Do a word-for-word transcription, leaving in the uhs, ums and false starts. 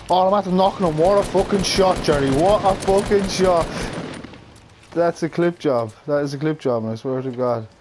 Oh, I'm after knocking him. What a fucking shot, Jerry. What a fucking shot. That's a clip job. That is a clip job, I swear to God.